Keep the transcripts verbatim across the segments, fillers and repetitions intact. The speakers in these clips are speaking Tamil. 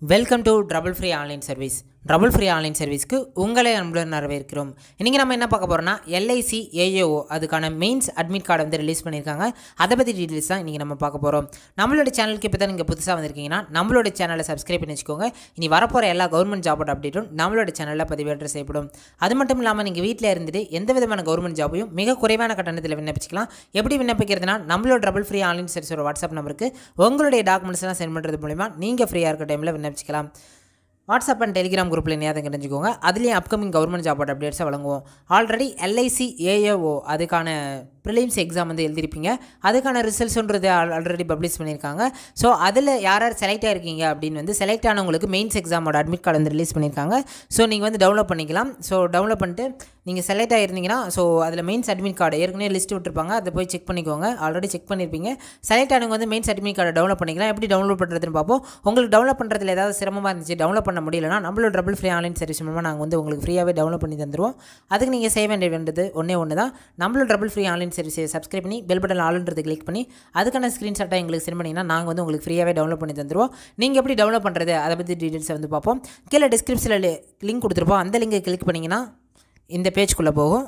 Welcome to trouble free online service. Trouble free online சர்வீஸ்க்கு உங்களை அன்புடன் வரவேற்கிறோம். இன்றைக்கி நம்ம என்ன பார்க்க போகிறோம்னா எல்ஐசி ஏஏஓ அதுக்கான மெயின்ஸ் அட்மிட் கார்டை வந்து ரிலீஸ் பண்ணியிருக்காங்க. அதை பற்றி டீட்டெயில்ஸ் தான் இன்றைக்கி நம்ம பார்க்க போகிறோம். நம்மளோட சேனலுக்கு இப்போ தான் நீங்கள் புதுசாக வந்திருக்கீங்கன்னா நம்மளோட சேனலை சப்ஸ்கிரைப் பண்ணி வச்சுக்கோங்க. இனி வரப்போகிற எல்லா கவர்மெண்ட் ஜாபோட அப்டேட்டும் நம்மளோட சேனலில் பதிவேற்ற செய்யப்படும். அது மட்டும் இல்லாமல் நீங்கள் வீட்டில் இருந்துட்டு எந்த விதமான கவர்மெண்ட் ஜாபையும் மிக குறைவான கட்டணத்தில் விண்ணப்பிச்சிக்கலாம். எப்படி விண்ணப்பிக்கிறதுனா நம்மளோட ட்ரபிள் ஃப்ரீ ஆன்லைன் சர்வீஸோட வாட்ஸ்அப் நம்பருக்கு உங்களுடைய டாக்குமெண்ட்ஸ்லாம் சென்ட் பண்ணுறது மூலிமா நீங்கள் ஃப்ரீயாக இருக்க டைமில் விண்ணப்பிச்சிக்கலாம். வாட்ஸ்அப் அண்ட் டெலிகிராம் குரூப்பில் இணையாத தெரிஞ்சுக்கோங்க. அதுலேயும் அப்கமிங் கவர்மெண்ட் ஜாபோட அப்டேட்ஸை வழங்குவோம். ஆல்ரெடி எல்ஐசி ஏஏஓ அதுக்கான ப்ரிலிம்ஸ் எக்ஸாம் வந்து எழுதிருப்பீங்க. அதுக்கான ரிசல்ட்ஸ்ன்றது ஆல்ரெடி பப்ளிஷ் பண்ணியிருக்காங்க. ஸோ அதில் யார் யார் செலக்ட் ஆகிருக்கீங்க அப்படின்னு வந்து செலக்ட் ஆனவங்களுக்கு மெயின்ஸ் எக்ஸாமோட அட்மிட் கார்டு வந்து ரிலீஸ் பண்ணியிருக்காங்க. ஸோ நீங்கள் வந்து டவுன்லோட் பண்ணிக்கலாம். ஸோ டவுன்லோட் பண்ணிட்டு நீங்கள் செலக்ட் ஆகிருந்தீங்கன்னா ஸோ அதில் மெயின்ஸ் அட்மிட் கார்டு ஏற்கனவே லிஸ்ட் விட்டுருப்பாங்க. அதை போய் செக் பண்ணிக்கோங்க. ஆல்ரெடி செக் பண்ணியிருப்பீங்க. செலக்ட் ஆனவங்க வந்து மெயின்ஸ் அட்மிட் கார்டை டவுன்லோட் பண்ணிக்கலாம். எப்படி டவுன்லோட் பண்ணுறதுன்னு பார்ப்போம். உங்களுக்கு டவுன்லோட் பண்ணுறதுல ஏதாவது சிரமமாக இருந்துச்சு, டவுன்லோட் பண்ண முடியலன்னா நம்மளோட ட்ரபிள் ஃப்ரீ ஆன்லைன் சர்வீஸ் மூலமாக நாங்கள் வந்து உங்களுக்கு ஃப்ரீயாகவே டவுன்லோட் பண்ணி தந்துடுவோம். அதுக்கு நீங்கள் செய்ய வேண்டிய வேண்டியது ஒன்றே ஒன்று தான். நம்மளோட ட்ரபிள் ஃப்ரீ ஆன்லைன் சர்வீஸை சப்ஸ்கிரைப் பண்ணி பெல் பட்டன் ஆல்ன்றது கிளிக் பண்ணி அதுக்கான ஸ்க்ரீன்ஷாட்டை எங்களுக்கு சென்ட் பண்ணிங்கன்னா நாங்கள் வந்து உங்களுக்கு ஃப்ரீயாகவே டவுன்லோட் பண்ணி தந்துடுவோம். நீங்கள் எப்படி டவுன்லோட் பண்ணுறது அதை பற்றி டீட்டெயில்ஸை வந்து பார்ப்போம். கீழே டிஸ்கிரிப்ஷனில் லிங்க் கொடுத்துருப்போம். அந்த லிங்கை கிளிக் பண்ணிங்கன்னா இந்த பேஜ்குள்ளே போகும்.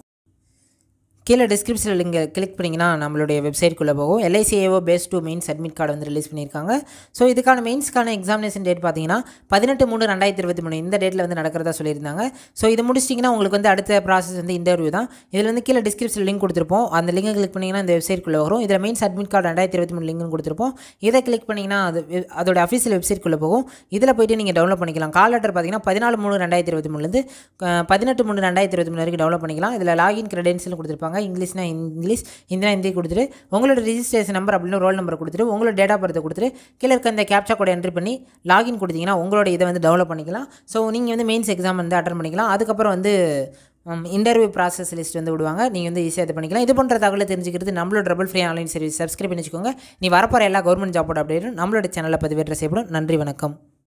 கீழே டிஸ்கிரிப்ஷனில் லிங்கை கிளிக் பண்ணிங்கன்னா நம்மளுடைய வெப்சைட்குள்ளே போகும். LIC AO phase two mains admit card வந்து ரிலீஸ் பண்ணியிருக்காங்க. ஸோ இதுக்கான மெயின்ஸ்க்கான எக்ஸாமினேஷன் டேட் பார்த்தீங்கன்னா பதினெட்டு மூணு ரெண்டாயிரத்தி இருபத்தி மூணு இந்த டேட்டில் வந்து நடக்கிறதா சொல்லியிருந்தாங்க. ஸோ இது முடிச்சிட்டிங்கன்னா உங்களுக்கு வந்து அடுத்த ப்ராசஸ் வந்து இன்டர்வியூ தான். இதில் வந்து கீழே டிஸ்கிரிப்ஷனில் லிங்க் கொடுத்துருப்போம். அந்த லிங்கை கிளிக் பண்ணிங்கன்னா இந்த வெப்சைட்குள்ளே வரும். இதில் மெயின்ஸ் அட்மிட் கார்டு ரெண்டாயிரத்தி இருபத்தி மூணு லிங்க்னு கொடுத்துருப்போம். இதை கிளிக் பண்ணிங்கன்னா அது அதோட அஃபீஷியல் வெப்சைட்குள்ளே போகும். இதில் போய்ட்டு நீங்கள் டவுன்லோட் பண்ணிக்கலாம். கால் லெட்டர் பார்த்தீங்கன்னா பதினாலு மூணு ரெண்டாயிரத்தி இருபத்தி மூணுலேருந்து பதினெட்டு மூணு ரெண்டாயிரத்தி இருபத்தி மூணு வரைக்கும் டவுன்லோட் பண்ணிக்கலாம். இதில் லாகின் கிரெடென்ஷியல் கொடுத்துருப்பாங்க. இங்கிலீஷ்னா இங்கிலீஷ், ஹிந்தினா ஹிந்தி கொடுத்துட்டு உங்களோட ரிஜிஸ்ட்ரேஷன் நம்பர் அப்படின்னு ரோல் நம்பர் கொடுத்துட்டு உங்களோட டேட் ஆஃப் பர்த் கொடுத்துட்டு கீழே இருக்க அந்த கேப்சா கோட் என்ட்ரி பண்ணி லாகின் கொடுத்தீங்கன்னா உங்களோட இதை வந்து டவுன்லோட் பண்ணிக்கலாம். ஸோ நீங்கள் வந்து மெயின்ஸ் எக்ஸாம் வந்து அட்டன் பண்ணிக்கலாம். அதுக்கப்புறம் வந்து இன்டர்வியூ ப்ராசஸ் லிஸ்ட் வந்து விடுவாங்க. நீங்கள் வந்து ஈஸியாக இது பண்ணிக்கலாம். இது போன்ற தகவலை தெரிஞ்சுக்கிறது நம்மளோட trouble free online service subscribe பண்ணி வச்சுக்கோங்க. நீ வரப்போகிற எல்லா கவர்மெண்ட் ஜாபோட அப்டேட்டும் நம்மளோட சேனலில் பதிவேற்ற செய்யப்படும். நன்றி, வணக்கம்.